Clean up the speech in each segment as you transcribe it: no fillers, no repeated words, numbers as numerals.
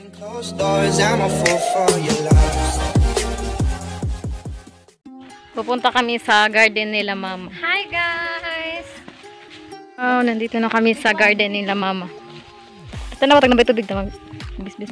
Pupunta kami sa garden nila mama. Hi guys! Oh, nandito na kami sa garden nila mama. Ito na matag na ba tubig na bis-bis.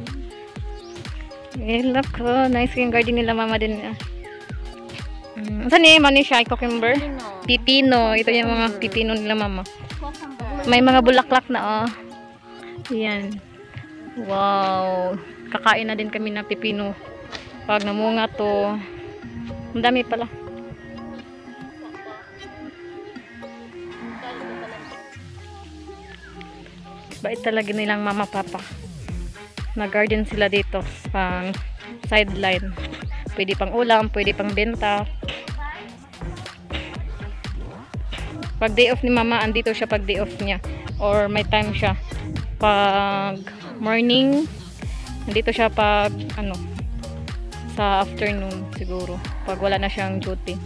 Look ko, nice yung garden nila mama din. Saan ni mani siya? Cucumber? Pipino. Ito yung mga pipino nila mama. May mga bulaklak na oh. Yan. Wow. Kakain na din kami ng pipino. Pag namunga to. Ang dami pala. Bait talaga nilang mama papa. Nag-garden sila dito. Pang sideline. Pwede pang ulam, pwede pang benta. Pag day off ni mama, andito siya pag day off niya. Or may time siya. Pag morning, andito siya pag ano, sa afternoon siguro. Pag wala na siyang duty.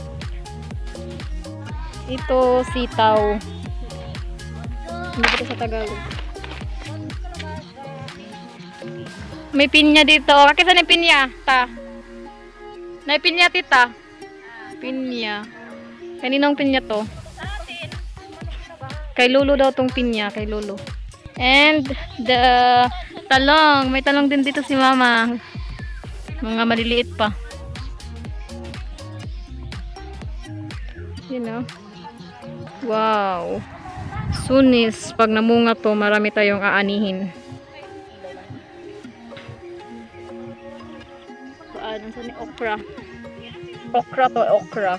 Ito, sitaw. Hindi ko sa Tagalog. May pinya dito. Kakisa na pinya, ta. May pinya, tita. Pinya. Kaninong pinya to? Kay Lolo daw tong pinya. Kay Lolo. And the talong. May talong din dito si mama. Mga maliliit pa. You know? Wow. Sunis. Pag namunga to, marami tayong aanihin. Ano sa ni okra? Okra to, okra.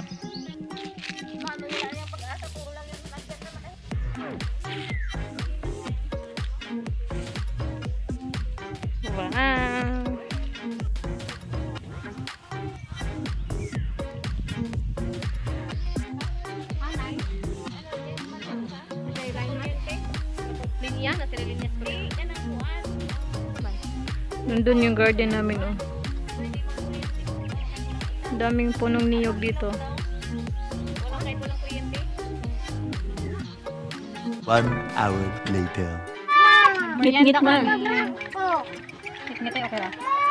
Wow. Nandun yung garden namin oh. Daming punong niyog dito. 1 hour later. Ngit-ngit na. Ngit-ngit ay okay ba?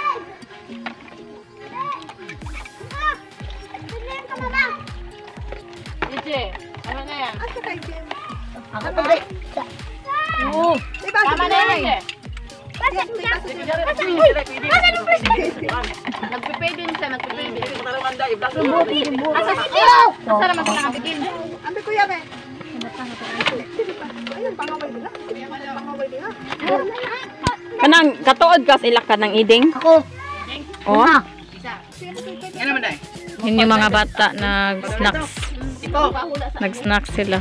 Ije, ano na yan? Ako pa. Oo. Tama na yan. Nagpipay din siya, nagpipay din. Asa naman sila nakabikin? Ambil kuya be. Ayun, pangaway nila. Pangaway nila. Kanang katuod ka sila ka ng iding? Ako. Oh. Ano man dai? Yun yung mga bata nag-snacks. Nag-snacks sila.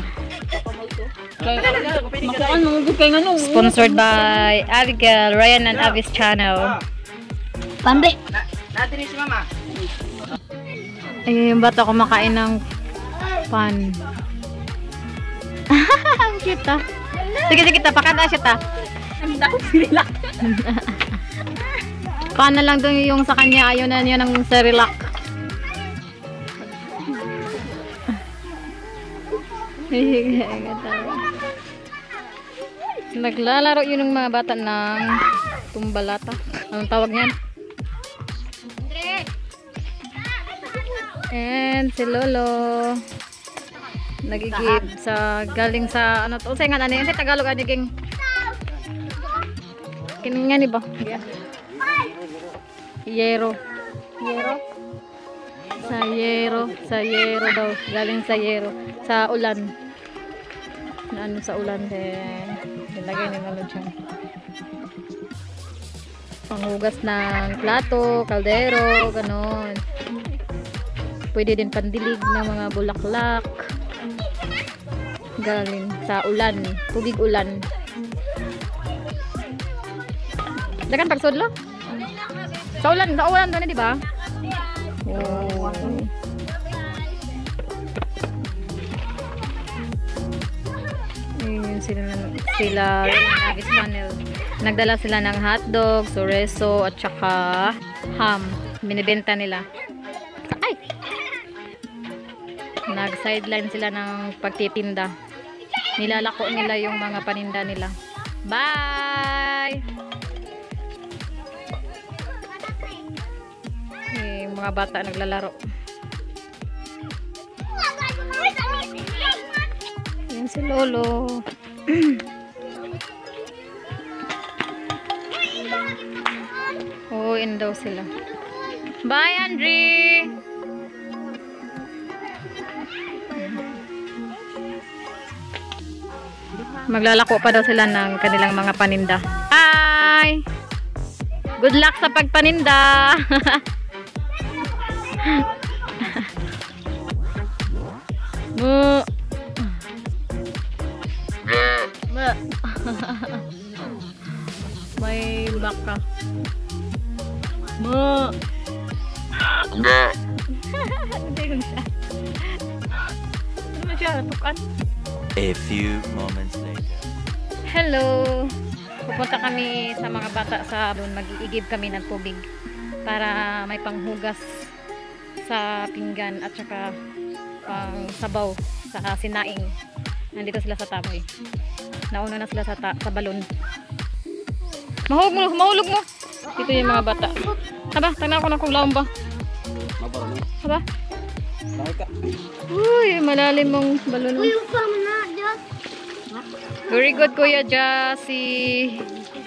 Sponsored by Abigail, Ryan and Avis channel. Pande. Natin si mama. Ayun yung bata kumakain ng pan. Ang cute ah. Sige ta, pakanta siya ta. Pan na lang doon yung sa kanya, ayaw na niya ng Cerelac. Naglalaro yun ng mga bata ng tumbalata. Anong tawag niyan? And si Lolo nagigib sa galing sa ano to say nga ano yun sa Tagalog ano ging kininga ni ba? Yero sa yero daw galing sa yero sa ulan na ano sa ulan din nilagay ni Lolo dyan panghugas ng plato, kaldero, ganon. Pwede din pandilig ng mga bulaklak galing sa ulan, tubig ulan. Dagan pagsudlo? Sa ulan doon, di ba? Oh. Ayun sila Avis Channel. Nagdala sila ng hotdog, chorizo at saka ham. Binibenta nila. Ay! Nag-sideline sila ng pagtitinda. Nilalako nila yung mga paninda nila. Bye! yung mga bata naglalaro. Yan si Lolo. Uuwiin daw sila. Bye, Andre! Maglalako pa daw sila ng kanilang mga paninda. Hi! Good luck sa pagpaninda! Mu. May baka. Mu. Hindi siya. Ano siya? Tukan? A few moments later. Hello! Pupunta kami sa mga bata sa doon. Mag-iigib kami ng tubig para may panghugas sa pinggan at saka pang sabaw sa sinaing. Nandito sila sa tabay. Nauna na sila sa balon. Mahulog mo! Dito yung mga bata. Haba, tagnan ko na kung laong ba. Haba? Uy, malalim mong balon. Very good, Kuya Jassy.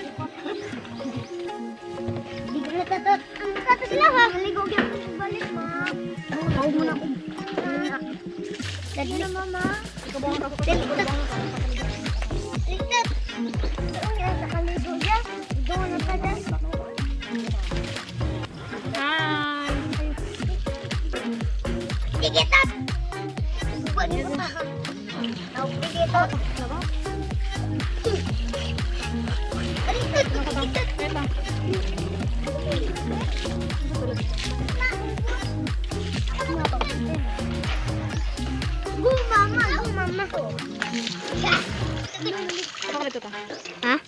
Hah?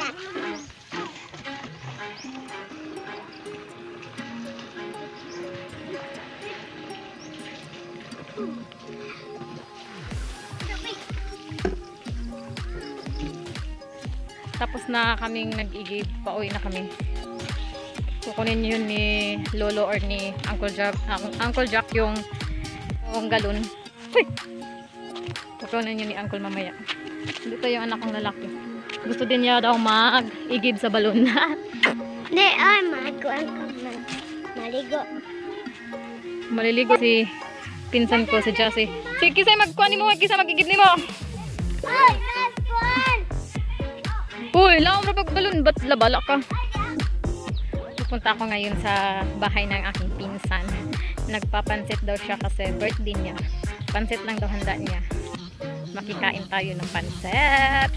Tapos na kaming nag-igib, pauwi na kami. Kukunin yun ni Lolo or ni Uncle Jack yung galon. Uy! Kukunin yun ni Uncle mamaya. Dito yung anak kong lalaki. Gusto din niya daw mag-igib sa balon. Hindi, ay, maligo. Maliligo si pinsan ko, si Jassy. Si Kisay magkuhan ni mo, Kisay mag-igib ni mo. Ay, last one! Uy, laong rapag-balon, ba't labala ka? Pupunta ako ngayon sa bahay ng aking pinsan. Nagpapansit daw siya kasi birthday niya. Pansit lang daw handa niya. Makikain tayo ng pansit.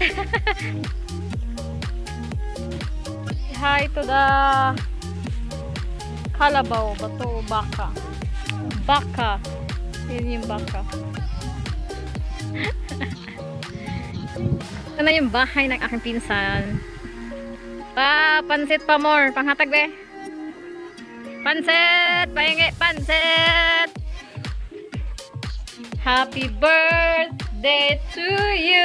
Hi to the kalabaw, bato, baka. Baka. Yun yung baka. Ito na yung bahay ng aking pinsan. Pansit pa more. Panghatag be. Pansit! Pahingi! Pansit! Happy birthday to you!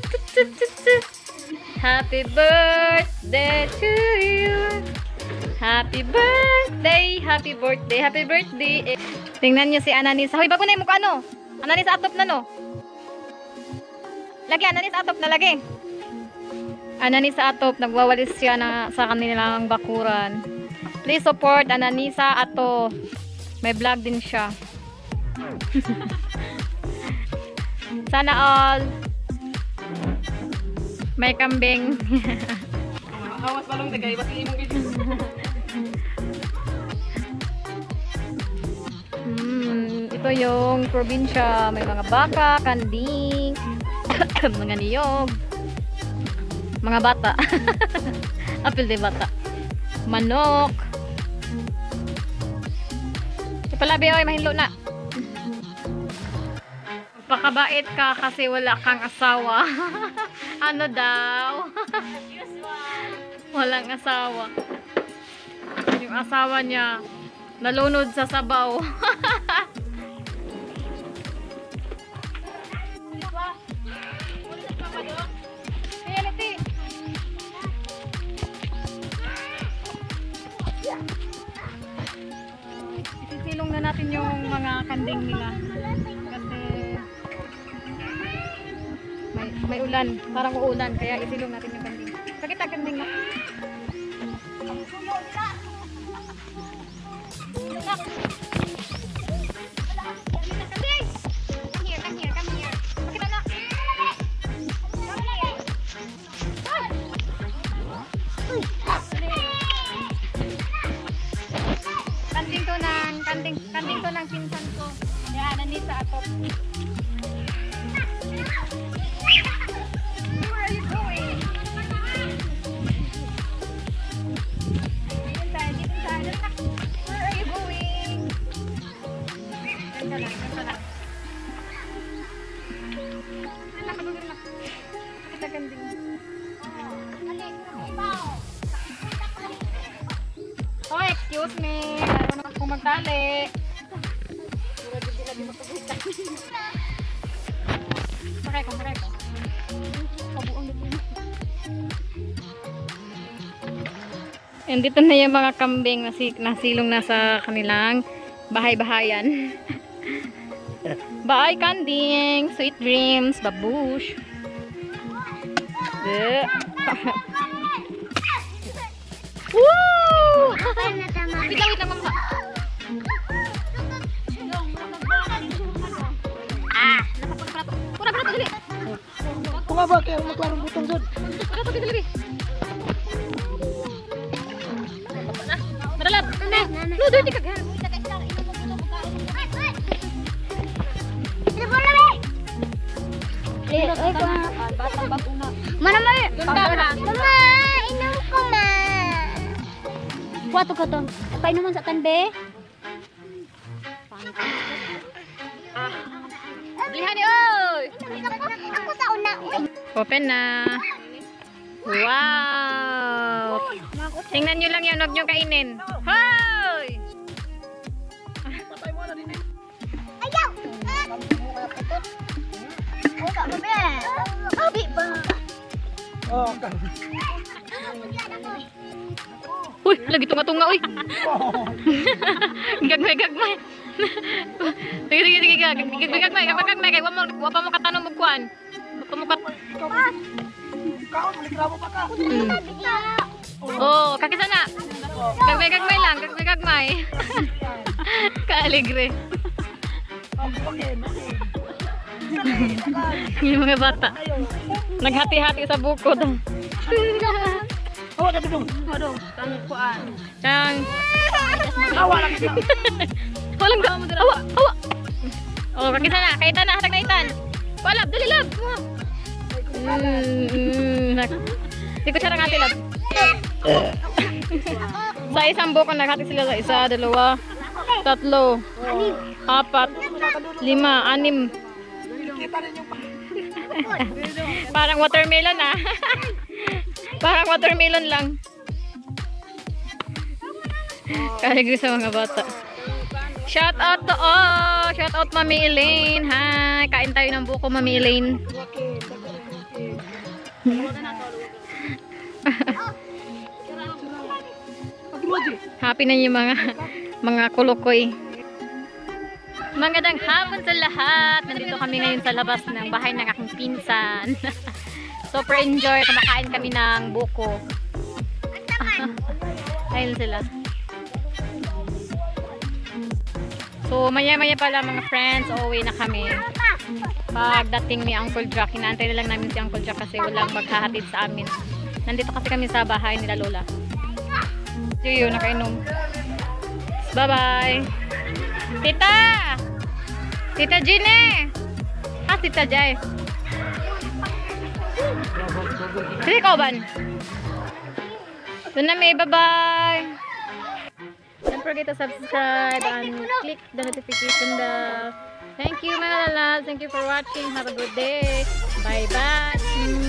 Happy birthday to you! Happy birthday! Happy birthday! Happy birthday! Tingnan nyo si Ananisa. Hoy, bago na yung mukha no? Ananisa atop na no? Lagi, Ananisa atop na lagi. Ananisa Atop, nagwawalis siya sa kanilang bakuran. Please support Ananisa Atop. May vlog din siya. Sana all. May kambing. Awas balong tagay, basta imong video. Ito yung probinsya. May mga baka, kanding, mga niyog. Mga bata. Apil de bata. Manok. Ipalabi oy, mahinlo na. Pakabait ka kasi wala kang asawa. Ano daw? Walang asawa. Yung asawa niya nalunod sa sabaw. mga kanding nila. Kasi may ulan, parang uulan, kaya isilong natin yung kanding. Sakit ang kanding na. Kanding to ng pinsan ko. Yan, nandito sa atop. Where are you going? Dito tayo. Where are you going? Ganda lang. Kita kanding. Oh, excuse me. Ayaw naman kong magtali. Sakay ko. And dito na yung mga kambing nasilong na sa kanilang bahay-bahayan. Bye, kanding! Sweet dreams, babush! Woo! Wait lang, mama. Pura, dali. Kung ba kayo maglarong butong doon? Dali. Madalap. No, dali ka gan. Mana, Mama, inom ko ma. Kuwato ka to. Painuman sa tanbe. Lihan ni oy. Ako sa una. Open na. Wow. Tingnan nyo lang yan, huwag nyo kainin. Hoy! Ayaw. Abi ba? Oh, Uy, lagi tunga-tunga, uy. Gagmay. Sige, gagmay. Kaya wapa mo katanong magkuhan. Wapa mo kat... kaon, maligramo pa ka. Oh, kakisa na. Gagmay lang, gagmay. Kaaligre. Yung mga bata. Naghati-hati sa bukod. Awa ka dito. Yang Awa lang ka. walang gawa mo dito. Awa. Oh, kakisa na. Kaitan na, hatag na itan. Walab, dali lab. Di ko siya nangati lab. Sa isang buko naghati sila sa isa, dalawa, tatlo, apat, lima, anim. Parang watermelon ah. Parang watermelon lang. Kaligri sa mga bata. Shout out to all. Shout out Mami Elaine. Hi. Kain tayo ng buko Mami Elaine. Happy na yung mga kulukoy. Magandang hapon sa lahat. Nandito kami ngayon sa labas ng bahay ng aking pinsan. Super enjoy. Kumakain kami ng buko. Ayun sila. So maya-maya pala mga friends, uuwi na kami. Pagdating ni Uncle Jack, inaantay na lang namin si Uncle Jack kasi walang maghahatid sa amin. Nandito kasi kami sa bahay nila Lola. So yun, nakainom. Bye-bye! Tita! Tita Gine! Ah, Tita Jai. Sige ka, Oban. Doon na may bye-bye! Don't forget to subscribe and click the notification bell. Thank you, my loves. Thank you for watching. Have a good day. Bye-bye.